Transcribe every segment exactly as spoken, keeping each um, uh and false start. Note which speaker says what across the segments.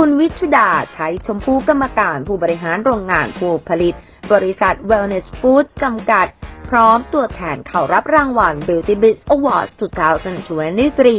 Speaker 1: คุณวิชุดาใช้ชมพูกรรมการผู้บริหารโรงงานผู้ผลิตบริษัท Wellness Food จำกัดพร้อมตัวแทนเข้ารับรางวัล Beauty Biz Awards สองพันยี่สิบสาม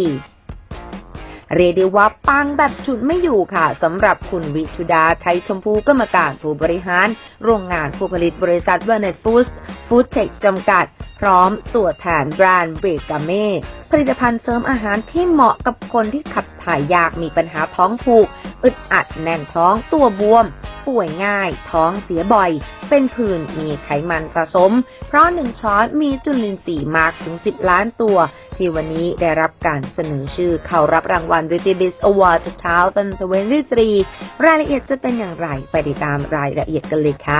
Speaker 1: เรียกได้ว่าปังแบบจุดไม่อยู่ค่ะสำหรับคุณวิชุดาใช้ชมพูกรรมการผู้บริหารโรงงานผู้ผลิตบริษัท Wellness Foods Food Tech จำกัดพร้อมตัวแทนแบรนด์เบกาเม่ผลิตภัณฑ์เสริมอาหารที่เหมาะกับคนที่ขับถ่ายยากมีปัญหาท้องผูกอึดอัดแน่นท้องตัวบวมป่วยง่ายท้องเสียบ่อยเป็นผื่นมีไขมันสะสมเพราะหนึ่งช้อนมีจุลินทรีย์มากถึงสิบล้านตัวที่วันนี้ได้รับการเสนอชื่อเข้ารับรางวัล Beauty Biz Award สองพันยี่สิบสามรายละเอียดจะเป็นอย่างไรไปติดตามรายละเอียดกันเลยค่ะ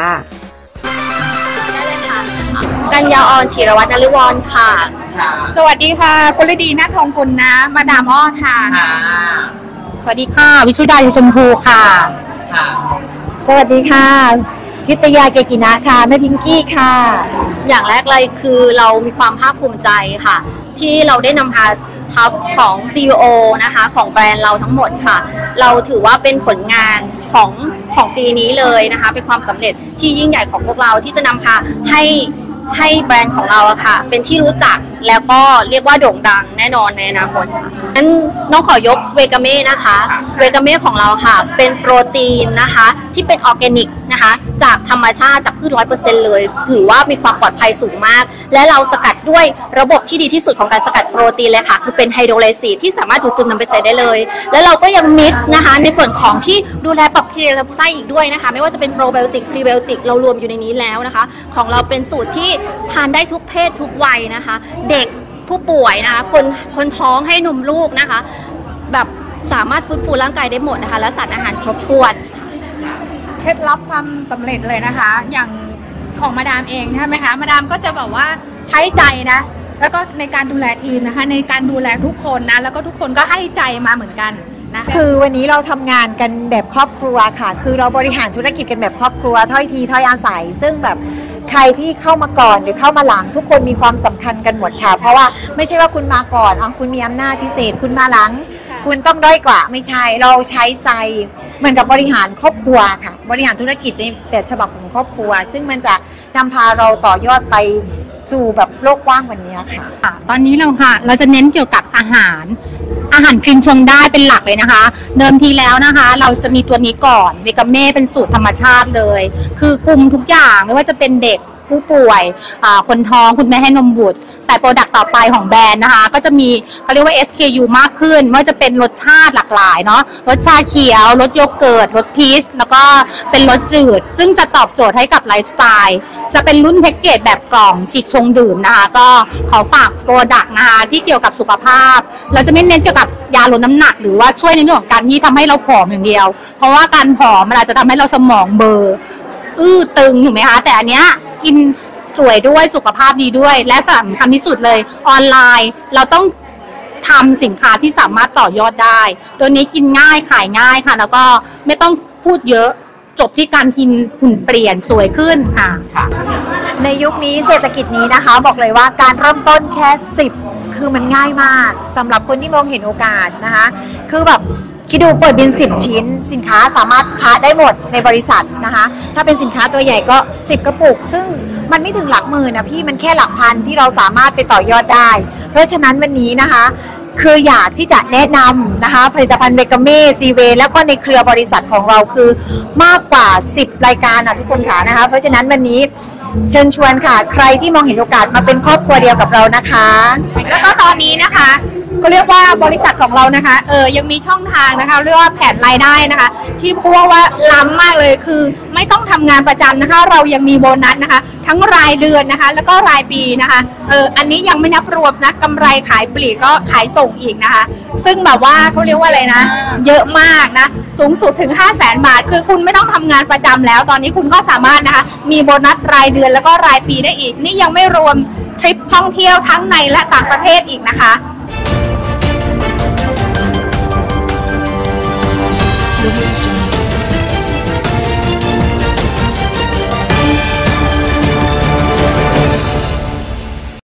Speaker 2: กัญญาออนธีรวัฒน์นฤวรค่ะ
Speaker 3: สวัสดีค่ะกุลดีนาทองกุลนะมาดามอ้อค่ะ
Speaker 2: สวัสดีค่ะวิชุดาชมพูค่ะ
Speaker 4: สวัสดีค่ะทิตยาเกกินะค่ะแม่พิงกี้ค่ะ
Speaker 2: อย่างแรกเลยคือเรามีความภาคภูมิใจค่ะที่เราได้นำพาทัพของ ซี อี โอ นะคะของแบรนด์เราทั้งหมดค่ะเราถือว่าเป็นผลงานของของปีนี้เลยนะคะเป็นความสำเร็จที่ยิ่งใหญ่ของพวกเราที่จะนำพาให้ให้แบรนด์ของเราอะค่ะเป็นที่รู้จักแล้วก็เรียกว่าโด่งดังแน่นอนในอนาคตค่ะงั้นน้องขอยกเวกาเม่นะคะเวกาเม่ของเราค่ะเป็นโปรตีนนะคะที่เป็นออร์แกนิกนะคะจากธรรมชาติจากพืช ร้อยเปอร์เซ็นต์ เลยถือว่ามีความปลอดภัยสูงมากและเราสกัดด้วยระบบที่ดีที่สุดของการสกัดโปรตีนเลยค่ะคือเป็นไฮโดรไลซีสที่สามารถดูดซึมนำไปใช้ได้เลยแล้วเราก็ยังมิกซ์นะคะในส่วนของที่ดูแลปรับทีเรียลำไส้อีกด้วยนะคะไม่ว่าจะเป็นโปรไบโอติกพรีไบโอติกเรารวมอยู่ในนี้แล้วนะคะของเราเป็นสูตรที่ทานได้ทุกเพศทุกวัยนะคะเด็กผู้ป่วยนะคะคนคนท้องให้นมลูกนะคะแบบสามารถฟื้นฟูร่างกายได้หมดนะคะและสารอาหารครบถ้วน
Speaker 3: เคล็ดลับความสำเร็จเลยนะคะอย่างของมาดามเองใช่ไหมคะมาดามก็จะแบบว่าใช้ใจนะแล้วก็ในการดูแลทีมนะคะในการดูแลทุกคนนะแล้วก็ทุกคนก็ให้ใจมาเหมือนกันนะ
Speaker 4: คือวันนี้เราทำงานกันแบบครอบครัวค่ะคือเราบริหารธุรกิจกันแบบครอบครัวถ้อยทีถ้อยอาศัยซึ่งแบบใครที่เข้ามาก่อนหรือเข้ามาหลังทุกคนมีความสำคัญกันหมดค่ะเพราะว่าไม่ใช่ว่าคุณมาก่อนอ๋อคุณมีอำนาจพิเศษคุณมาหลังคุณต้องด้อยกว่าไม่ใช่เราใช้ใจเหมือนกับบริหารครอบครัวค่ะบริหารธุรกิจในแบบฉบับของครอบครัวซึ่งมันจะนำพาเราต่อยอดไปสู่แบบโลกกว้างกว่านี้ค่ะ
Speaker 5: ตอนนี้เราค่ะเราจะเน้นเกี่ยวกับอาหารอาหารคลีนชงได้เป็นหลักเลยนะคะเดิมทีแล้วนะคะเราจะมีตัวนี้ก่อนเวกาเม่เป็นสูตรธรรมชาติเลยคือคุมทุกอย่างไม่ว่าจะเป็นเด็กผู้ป่วยคนท้องคุณแม่ให้นมบุตรแต่โปรดักต์ต่อไปของแบรนด์นะคะก็จะมีเขาเรียกว่า เอส เค ยู มากขึ้นไม่ว่าจะเป็นรสชาติหลากหลายเนาะรสชาเขียวรสโยเกิร์ตรสพีชแล้วก็เป็นรสจืดซึ่งจะตอบโจทย์ให้กับไลฟ์สไตล์จะเป็นรุ่นแพ็กเกจแบบกล่องฉีกชงดื่มนะคะก็ขอฝากโปรดักต์นะคะที่เกี่ยวกับสุขภาพเราจะไม่เน้นเกี่ยวกับยาลดน้ำหนักหรือว่าช่วยในเรื่องของการที่ทำให้เราผอมอย่างเดียวเพราะว่าการผอมมันอาจจะทำให้เราสมองเบลออื้อตึงถูกไหมคะแต่อันเนี้ยกินสวยด้วยสุขภาพดีด้วยและสำคัญที่สุดเลยออนไลน์เราต้องทำสินค้าที่สามารถต่อยอดได้ตัวนี้กินง่ายขายง่ายค่ะแล้วก็ไม่ต้องพูดเยอะจบที่การกินหุ่นเปลี่ยนสวยขึ้นค่ะ
Speaker 4: ในยุคนี้เศรษฐกิจนี้นะคะบอกเลยว่าการเริ่มต้นแค่สิบคือมันง่ายมากสำหรับคนที่มองเห็นโอกาสนะคะคือแบบคิดดูเปิดบินสิบชิ้นสินค้าสามารถพาได้หมดในบริษัทนะคะถ้าเป็นสินค้าตัวใหญ่ก็สิบกระปุกซึ่งมันไม่ถึงหลักหมื่นนะพี่มันแค่หลักพันที่เราสามารถไปต่อยอดได้เพราะฉะนั้นวันนี้นะคะคืออยากที่จะแนะนำนะคะผลิตภัณฑ์เบกาเม่จีเวแล้วก็ในเครือบริษัทของเราคือมากกว่าสิบรายการนะทุกคนค่ะนะคะเพราะฉะนั้นวันนี้เชิญชวนค่ะใครที่มองเห็นโอกาสมาเป็นครอบครัวเดียวกับเรานะคะ
Speaker 3: แล้วก็ตอนนี้นะคะก็เรียกว่าบริษัทของเรานะคะเออยังมีช่องทางนะคะเรียกว่าแผนรายได้นะคะที่พูดว่าล้ำมากเลยคือไม่ต้องทำงานประจำนะคะเรายังมีโบนัสนะคะทั้งรายเดือนนะคะแล้วก็รายปีนะคะเอออันนี้ยังไม่นับรวมนะกำไรขายปลีกก็ขายส่งอีกนะคะซึ่งแบบว่าเขาเรียกว่าอะไรนะเยอะมากนะสูงสุดถึง ห้าแสน บาทคือคุณไม่ต้องทำงานประจำแล้วตอนนี้คุณก็สามารถนะคะมีโบนัสรายเดือนแล้วก็รายปีได้อีกนี่ยังไม่รวมทริปท่องเที่ยวทั้งในและต่างประเทศอีกนะคะ